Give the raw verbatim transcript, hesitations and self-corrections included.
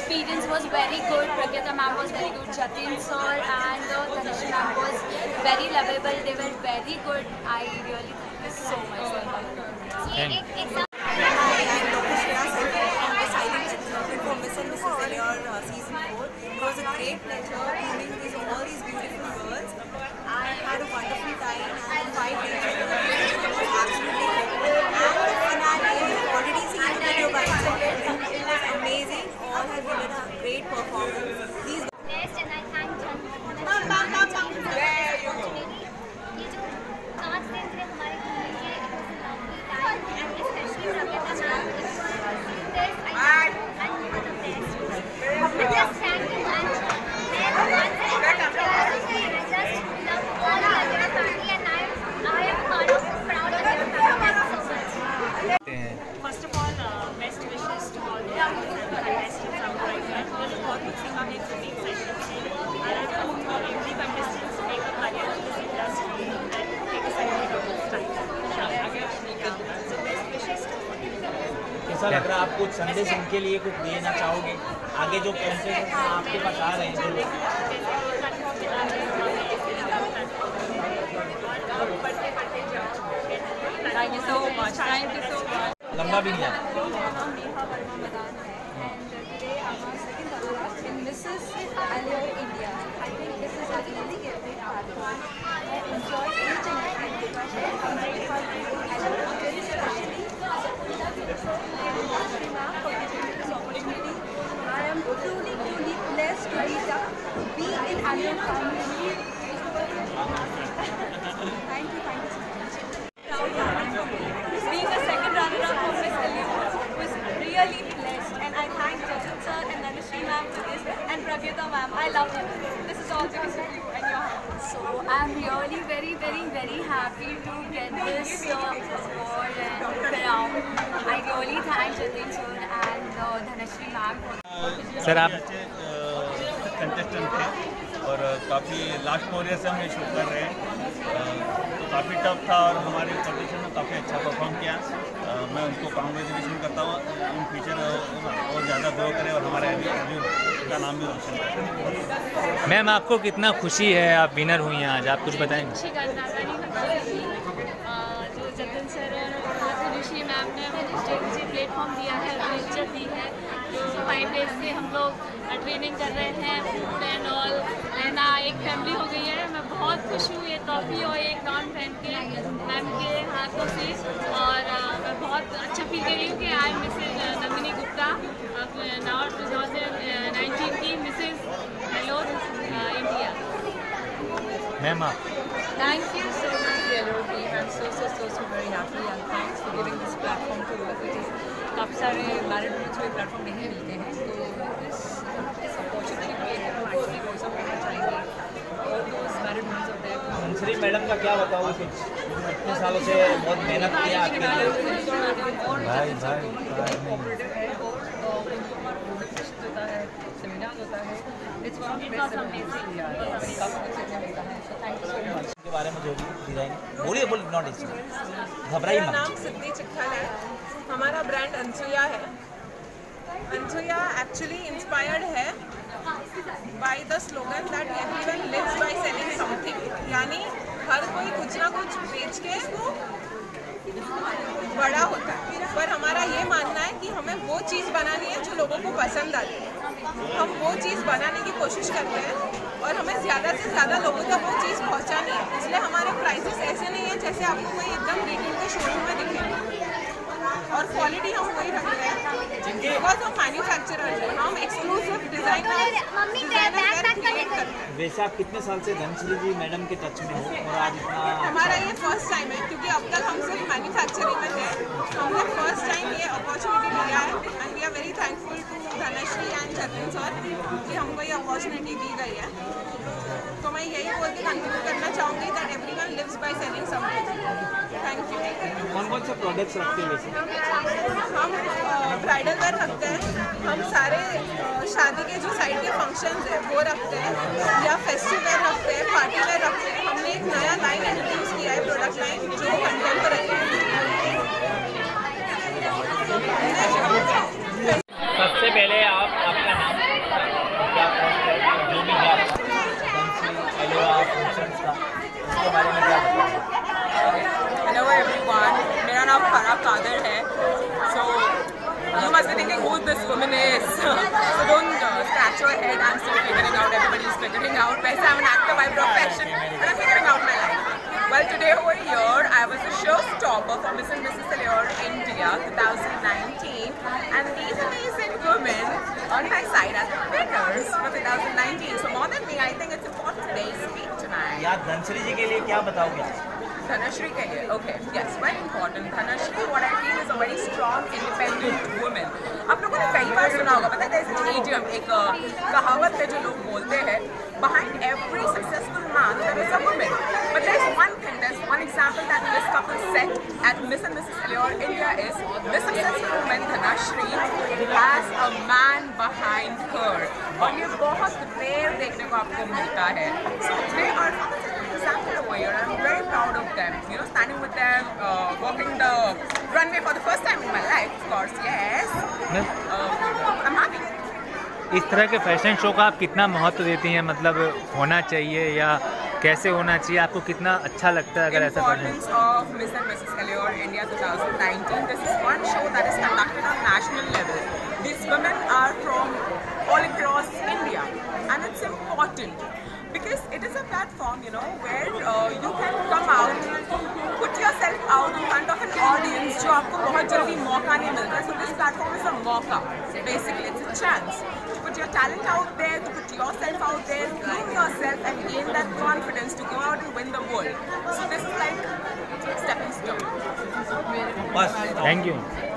experience was very good. Pragyata ma'am was very good. Jatin sir and uh, Dhanashri ma'am was very lovable. They were very good. I really thank you so much. Thank Season four. It was a great pleasure meeting with all these beautiful girls. I had a wonderful time and five days it was absolutely good. And the finale, you've already seen the video by itself. It was amazing. All have given a great performance. These Best and I thank Jan. Bam, bam, bam, bam. ये जो पाँच दिन थे हमारे घूमने के, it was a lovely time and especially Pragyata ma'am, it was this I and one of the best. Just thank you and I once again I just love all the Pragyata family and I I am part of proud of their family. Thank you so much. First of all, uh, best wishes to all the artists and the contestants out right now. मुझे बहुत कुछ सीखा है, so being excited to I like to every contestants make a career in this industry and take a certificate of this time. So best wishes to all. कैसा लग रहा है? आप कुछ संदेश इनके लिए कुछ देना चाहोगे? आगे जो कॉन्फ्रेंस आपके पास आ रहे हैं Thank you so much. Thank you so much. लंबा भी नहीं है। Missus Allure India. I think this is a really great platform. I enjoy each and every discussion. I very especially Dhanashri ma'am for giving me this opportunity. I am truly, truly blessed to be, be in Allure family. Thank you, thank you so much. Being a second runner-up of Miss Allure was really blessed, and I thank Jatin sir and Dhanashri ma'am for this, and Pragyata ma'am. I love you. This is all because of you and your help. So I'm really very very very happy to get this uh, award and crown. I really thank Jatin sir and uh, Dhanashri ma'am for sir आप contestant थे और काफ़ी last four year से हम ये show कर रहे हैं, तो काफ़ी टफ था और हमारे कंपटीशन में काफ़ी अच्छा परफॉर्म किया। मैं उनको कांग्रेचुलेशन करता हूँ, इन फ्यूचर और ज़्यादा ग्रो करें और हमारे अर्जुन का नाम भी रोशन करें। मैम आपको कितना खुशी है, आप विनर हुई हैं आज, आप कुछ बताएंगे? अच्छी करना जो जतिन सर और धनुषी मैम ने हमें स्टेज प्लेटफॉर्म दिया है, हमें इज्जत दी है। जो फाइव डेज से हम लोग ट्रेनिंग कर रहे हैं, फूड एंड ऑल रहना एक फैमिली हो गई है। मैं बहुत खुश हूँ ये ट्रॉफी और एक गाउन पहन के मैम के हाथों से, और मैं बहुत अच्छा फील कर रही हूँ कि I Mrs Nandini Gupta now two thousand nineteen की मिसेज Allure इंडिया। मैम आप Thank you so much to the Allure team. I'm so so so so very happy and thanks for giving this platform to us, which is काफ़ी सारे married women's को ये platform नहीं मिलते हैं, तो इस इस अपॉर्चुनिटी को लेकर हम एक्चुअली वो सब करना चाहेंगे और दोस्त मैरिड वुमेन्स होते हैं। धनश्री मैडम का क्या बताओ, कुछ इतने सालों से बहुत मेहनत किया आपके लिए। और भाई भाई कोऑपरेटिव है और उनको हमारा प्रोडक्शन होता है, सेमिनार होता है, it's one of the best seminars यार, काफ़ी कुछ सीखने मिलता है। So thank you so much. के बारे में जो भी डिजाइन बोलिए, बोल नॉट इज घबराइए मेरा मत। नाम सिद्धि चिक्खल है, हमारा ब्रांड अनसुया है। अनसुया एक्चुअली इंस्पायर्ड है by the slogan that everyone lives by selling something, यानी हर कोई कुछ ना कुछ बेच के बड़ा होता है, पर हमारा ये मानना है कि हमें वो चीज़ बनानी है जो लोगों को पसंद आती है। हम वो चीज़ बनाने की कोशिश करते हैं और हमें ज़्यादा से ज़्यादा लोगों तक वो चीज़ पहुंचानी है। इसलिए हमारे प्राइसेस ऐसे नहीं है जैसे आपको कोई एकदम रिटेल के शोरूम में दिखे, और क्वालिटी हम वही रखते हैं बिकॉज हम मैन्युफैक्चरर हैं, हम एक्सक्लूसिव डिजाइनर डिजाइनर क्रिएट करते हैं। वैसे आप कितने साल से धनश्री जी मैडम के टच में हो और आज इतना? हमारा ये फर्स्ट टाइम है, क्योंकि अब तक हम सिर्फ मैन्युफैक्चरिंग में थे, हमने फर्स्ट टाइम ये अपॉर्चुनिटी लिया है and we are very thankful to Dhanashri and Jatin sir कि हमको ये अपॉर्चुनिटी दी गई है। तो मैं यही बोल के कंक्लूड करना चाहूँगी that everyone lives by selling something. Thank you. कौन कौन से प्रोडक्ट्स रखते हैं वैसे? हम ब्राइडल वेयर रखते हैं, हम सारे शादी के जो साइड के फंक्शंस हैं वो रखते हैं, या फेस्टिव वेयर रखते हैं, पार्टी वेयर रखते हैं। हमने एक नया लाइन इंट्रोड्यूस किया है, प्रोडक्ट लाइन जो कंटेम्पररी है। सबसे पहले आप आपका नाम this woman is. So don't uh, scratch your head. I'm still figuring out. Everybody's figuring out. Whereas I'm an actor by profession, and I'm figuring out my life. Well, today over here, I was a showstopper for Miss and Missus Allure India twenty nineteen, and these amazing women on my side are the winners for twenty nineteen. So more than me, I think it's important today speak tonight. यार धनश्री जी के लिए क्या बताओगे? Dhanashri के लिए, okay, yes, very important. Dhanashri, what I feel is a very strong, independent woman. आप लोगों ने कई बार सुना होगा, पता है there's an idiom, एक कहावत है जो लोग बोलते हैं, behind every successful man there is a woman. But there's one thing, there's one example that this couple set at Miss and Missus Allure India is this successful woman Dhanashri has a man behind her. और ये बहुत rare देखने को आपको मिलता है. So they are example over here. I'm very proud of them. You know, standing with them, uh, walking the runway for the first time in my life, of course. Yes. Uh, I'm happy. इस तरह के fashion show का आप कितना महत्व देती हैं? मतलब होना चाहिए या कैसे होना चाहिए? आपको कितना अच्छा लगता है अगर ऐसा करें? Importance of Miss and Missus Allure India twenty nineteen. This is one show that is conducted on national level. These women are from all across India, and it's important. Because it is a platform, you know, where uh, you can come out, put yourself out in front of an audience जो आपको बहुत जल्दी मौका नहीं मिलता. So this platform is a मौका. Basically, it's a chance to put your talent out there, to put yourself out there, groom yourself, and gain that confidence to go out and win the world. So this is like stepping stone. बस. Thank you.